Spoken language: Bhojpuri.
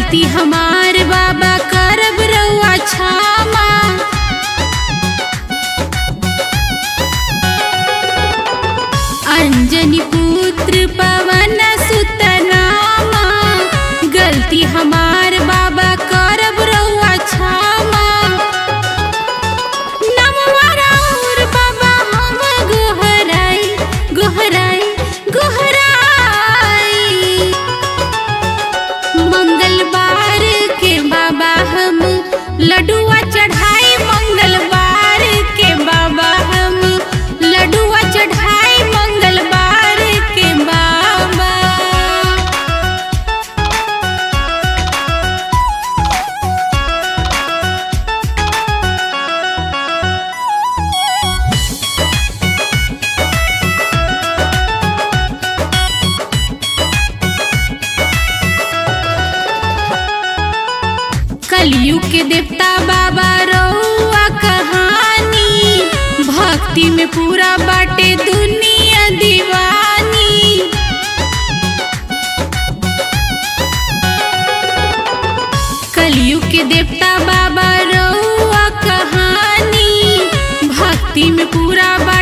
गलती हमार बाबा करब रउआ क्षमा। अंजनी पुत्र पवन सुत नामा, गलती हमार बाबा करब रउआ क्षमा। नमवा राउर बाबा हम गोहराई गोहराई गोहराई। मंगलवार के बाबा हम लड्डुआ चढ़ाई, मंगलवार के बाबा हम लड्डुआ चढ़ाई, मंगलवार के बाबा। कलयुग के देवता बाबा रउआ कहानी, भक्ति में पूरा बाटे दुनिया दीवानी। कलयुग के देवता बाबा रउआ कहानी, भक्ति में पूरा